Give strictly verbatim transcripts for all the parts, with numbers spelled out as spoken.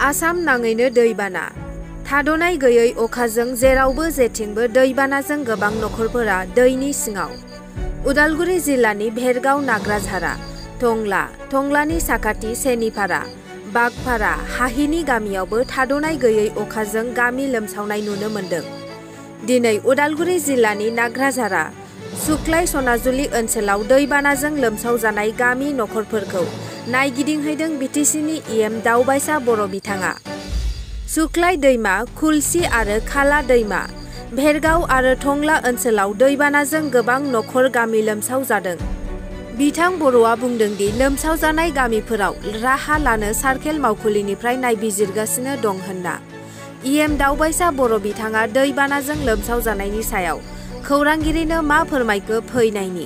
आसाम नाङैनो दैबाना थाद'नाय गैयै अखाजों जेरावबो जेथिंबो दैबानाजों गोबां नखरफोरा दैनि सिङाव। उदालगुरि जिल्लानि भेरगाव नाग्राझारा टंला टंलानि साखाथि सेनिपारा बागपारा हाहिनि गामियावबो थाद'नाय गैयै अखाजों गामि लोमसावनाय नुनो मोन्दों। दिनै उदालगुरि जिल्लानि नाग्राझारा सुक्लाय सनाजुलि ओनसोलाव दैबानाजों लोमसावजानाय गामि नखरफोरखौ नायगिदिंहैदों बिटिसिनि इएम दावबायसा बर' बिथाङा। सुक्लाय दैमा, खुलसि आरो खाला दैमा, भेरगाव आरो टंला ओनसोलाव दैबानाजों गोबां नखर गामि लोमसाव जादों। बिथां बर'आ बुंदों दि लोमसावजानाय गामिफोराव राहा लानो सार्केल मावखुलिनिफ्राय नायबिजिरगासिनो दं होनना। इएम दावबायसा बर' बिथाङा दैबानाजों लोमसाव जानायनि सायाव खौरांगिरिनो मा फोरमायखो फै नायनि।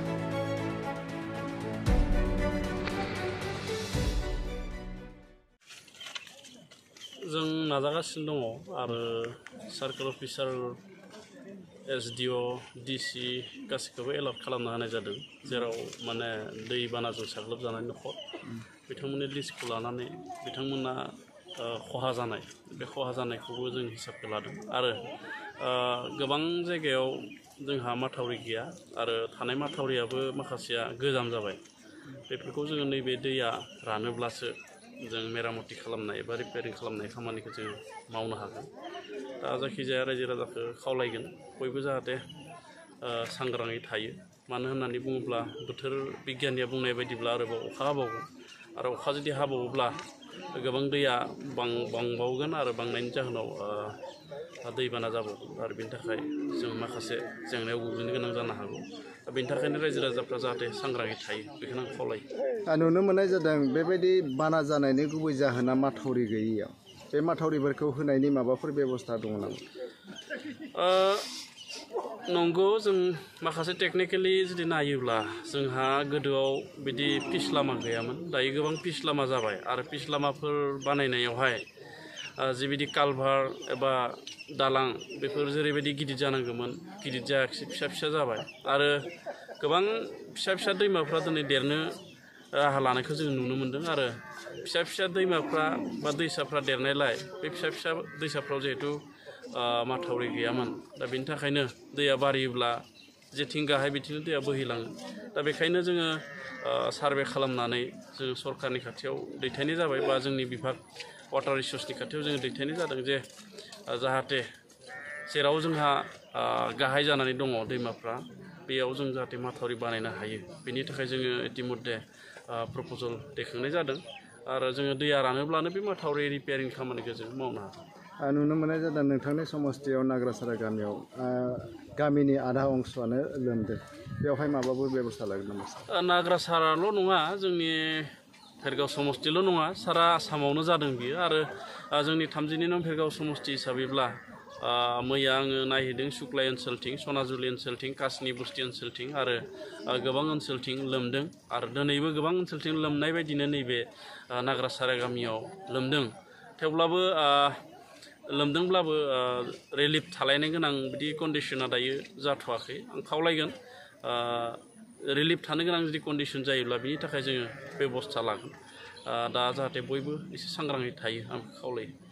जों नाजागासिनो दङ आरो सार्केल अफिसार एसडिअ डिसि गासैखौबो एलार्ट खालामना होनाय जादों, जेराव माने दैबानाजों साग्लोबजानाय नखर बिथांमोननि लिस्टखौ लानानै बिथांमोना खहा जानाय बे खहा जानायखौबो जों हिसाबखौ लादों आरो गोबां जायगायाव जोंहा माथावरि गैया आरो थानाय माथावरियाबो माखासेया गोजाम जाबाय। बेफोरखौ जोङो नैबे दैया रानोब्लासो जों मेरामति खालामनाय एबा रिपेयारिं खालामनाय खामानिखौ जों मावनो हागोन। दा जायखिजाया रायजो राजाखौ खावलायगोन बयबो जाहाथे सांग्राङै थायो। मानो होननानै बुङोब्ला बोथोर बिगियानिया बुंनाय बायदिब्ला आरोबाव अखा हाबावगोन आरो अखा जुदि हाबावोब्ला गोबां दैया बांबावगोन आरो बांनायनि जाहोनाव दैबाना जाबावगोन आरो बेनि थाखाय जों माखासे जेंनायाव गोग्लैनो गोनां जानो हागौ। दा बेनि थाखायनो रायजो राजाफ्रा जाहाथे सांग्राङै थायो बेखौनो आं खावलायो। नुनो मोननाय जादों बेबायदि बाना जानायनि गुबै जाहोना माथावरि गैयैयाव। बे माथावरिफोरखौ होनायनि माबाफोर बेबस्था दङ नामा? नंगौ, जों माखासे टेकनिकेलि जुदि नायोब्ला जोंहा गोदोआव बिदि पिच लामा गैयामोन, दायो गोबां पिच लामा जाबाय आरो पिच लामाफोर बानायनायावहाय जिबायदि कालभार एबा दालां बेफोर जेरैबायदि गिदिर जानांगौमोन गिदिर जायाखिसै, फिसा फिसा जाबाय आरो गोबां फिसा फिसा दैमाफ्रा दिनै देरनो राहा लानायखौ जों नुनो मोन्दों आरो फिसा फिसा दैमाफ्रा बा दैसाफ्रा देरनायलाय बे फिसा फिसा दैसाफ्राव जिहेथु माथावरि गैयामोन, दा बेनि थाखायनो दैया बारियोब्ला जेथिं गाहाय बिथिंनो दैया बोहैलाङो। दा बेखायनो जोङो सार्भे खालामनानै जोङो सरकारनि खाथियाव दैथायनाय जाबाय बा जोंनि बिभाग वाटार रिसर्सनि खाथियाव जोङो दैथायनाय जादों जे जाहाथे जेराव जोंहा गाहाय जानानै दङ दैमाफ्रा बेयाव जों जाहाथे माथावरि बानायनो हायो, बेनि थाखाय जोङो इतिमध्य प्रप'जाल दैखांनाय जादों आरो जोङो दैया रानोब्लानो बे माथावरि रिपेयारिं खामानिखौ जों मावनो हागोन। नुनो मोननाय जादों नोंथांनि समस्थियाव नाग्राझारा गामियाव गामिनि आधा अंशआनो लोमदों, बेवहाय माबाफोर बेबस्था लागोन नामा? नाग्राझाराल' नङा, जोंनि भेरगाव समस्थिल' नङा, सारा आसामावनो जादों बियो आरो जोंनि थामजिनै नं भेरगाव समस्ति हिसाबैब्ला मैया आङो नायहैदों सुक्लाय ओनसोलथिं, सनाजुलि ओनसोलथिं, कासनि बस्ति ओनसोलथिं आरो गोबां ओनसोलथिं लोमदों आरो दिनैबो गोबां ओनसोलथिं लोमनाय बायदिनो नैबे नाग्राझारा गामियाव लोमदों। थेवब्लाबो लोमदोंब्लाबो रिलिफ थालायनो गोनां बिदि कन्डिसना दायो जाथ'वाखै। आं खावलायगोन रिलिफ थानो गोनां जुदि कन्डिसन जायोब्ला बिनि थाखाय जोङो बेबस्था लागोन। दा जाहाथे बयबो एसे सांग्राङै थायो आं खावलायो।